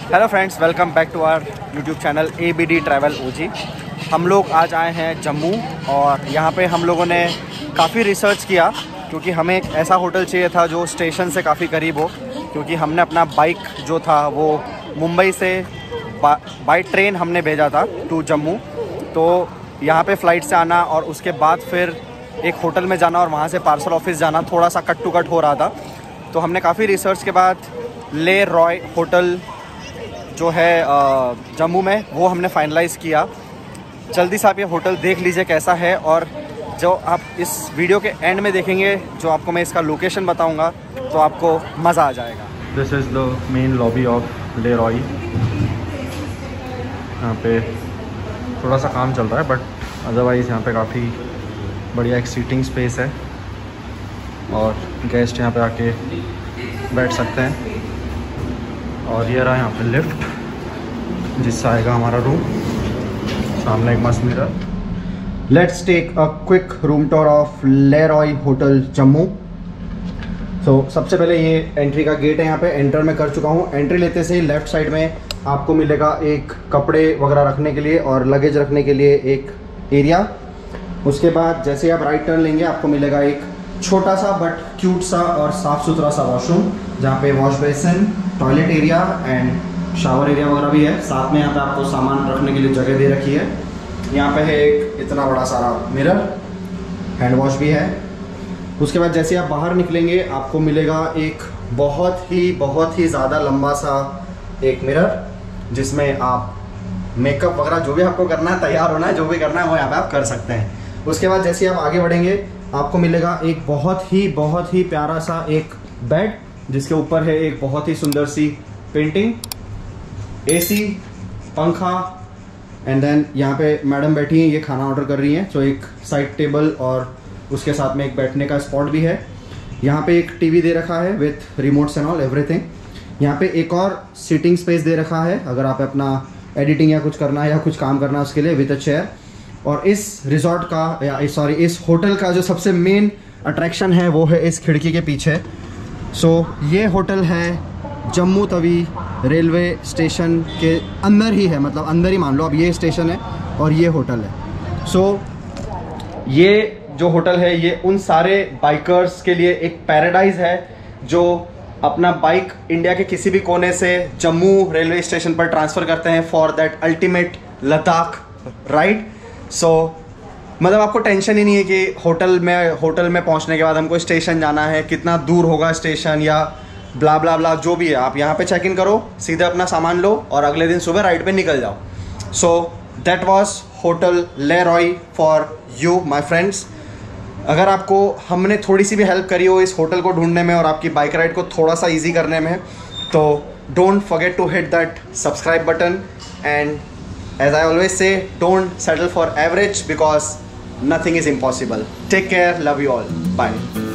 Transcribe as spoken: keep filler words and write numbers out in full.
Hello friends, welcome back to our YouTube channel A B D travel O G. हम लोग आज आए हैं जम्मू और यहाँ पे हम लोगों ने काफ़ी रिसर्च किया क्योंकि हमें एक ऐसा होटल चाहिए था जो स्टेशन से काफ़ी करीब हो, क्योंकि हमने अपना बाइक जो था वो मुंबई से बाई ट्रेन हमने भेजा था टू जम्मू। तो यहाँ पे फ़्लाइट से आना और उसके बाद फिर एक होटल में जाना और वहाँ से पार्सल ऑफिस जाना थोड़ा सा कट टू कट हो रहा था। तो हमने काफ़ी रिसर्च के बाद ले रॉय होटल जो है जम्मू में वो हमने फाइनलाइज़ किया। जल्दी से आप ये होटल देख लीजिए कैसा है, और जो आप इस वीडियो के एंड में देखेंगे जो आपको मैं इसका लोकेशन बताऊंगा तो आपको मज़ा आ जाएगा। This is the main lobby of Le Roy. यहाँ पे थोड़ा सा काम चल रहा है बट अदरवाइज़ यहाँ पे काफ़ी बढ़िया एक सीटिंग स्पेस है और गेस्ट यहाँ पे आके बैठ सकते हैं। और ये रहा यहाँ पे लिफ्ट जिससे आएगा हमारा रूम। सामने एक मस्त mirror. Let's take a quick room tour of Le Roy hotel Jammu. तो सबसे पहले ये एंट्री का गेट है, यहाँ पे एंटर मैं कर चुका हूँ। एंट्री लेते से ही लेफ्ट साइड में आपको मिलेगा एक कपड़े वगैरह रखने के लिए और लगेज रखने के लिए एक एरिया। उसके बाद जैसे आप राइट टर्न लेंगे आपको मिलेगा एक छोटा सा बट क्यूट सा और साफ़ सुथरा सा वॉशरूम, जहाँ पे wash basin, toilet area and shower area वगैरह भी है। साथ में यहाँ पे आपको सामान रखने के लिए जगह दे रखी है। यहाँ पे है एक इतना बड़ा सारा मिरर, हैंड वॉश भी है। उसके बाद जैसे आप बाहर निकलेंगे आपको मिलेगा एक बहुत ही बहुत ही ज़्यादा लंबा सा एक मिरर, जिसमें आप मेकअप वगैरह जो भी आपको करना है, तैयार होना है, जो भी करना है वो यहाँ पे आप कर सकते हैं। उसके बाद जैसे आप आगे बढ़ेंगे आपको मिलेगा एक बहुत ही बहुत ही प्यारा सा एक बेड, जिसके ऊपर है एक बहुत ही सुंदर सी पेंटिंग, एसी, पंखा एंड देन यहाँ पे मैडम बैठी हैं, ये खाना ऑर्डर कर रही हैं। सो एक साइड टेबल और उसके साथ में एक बैठने का स्पॉट भी है। यहाँ पे एक टीवी दे रखा है with remotes and all everything. यहाँ पे एक और सीटिंग स्पेस दे रखा है अगर आप अपना एडिटिंग या कुछ करना है या कुछ काम करना है उसके लिए, विद अ चेयर। और इस रिजॉर्ट का या सॉरी इस होटल का जो सबसे मेन अट्रैक्शन है वो है इस खिड़की के पीछे। सो so, ये होटल है जम्मू तवी रेलवे स्टेशन के अंदर ही है, मतलब अंदर ही मान लो अब ये स्टेशन है और ये होटल है। सो so, ये जो होटल है ये उन सारे बाइकर्स के लिए एक पैराडाइज है जो अपना बाइक इंडिया के किसी भी कोने से जम्मू रेलवे स्टेशन पर ट्रांसफ़र करते हैं for that ultimate Ladakh ride. So मतलब आपको टेंशन ही नहीं है कि होटल में होटल में पहुंचने के बाद हमको स्टेशन जाना है, कितना दूर होगा स्टेशन या ब्ला ब्ला ब्ला जो भी है। आप यहाँ पे चेक इन करो, सीधे अपना सामान लो और अगले दिन सुबह राइड पे निकल जाओ। So that was hotel Le Roy for you my friends. अगर आपको हमने थोड़ी सी भी हेल्प करी हो इस होटल को ढूंढने में और आपकी बाइक राइड को थोड़ा सा ईजी करने में, तो don't forget to hit that subscribe button and as I always say, don't settle for average because nothing is impossible. Take care, love you all, bye.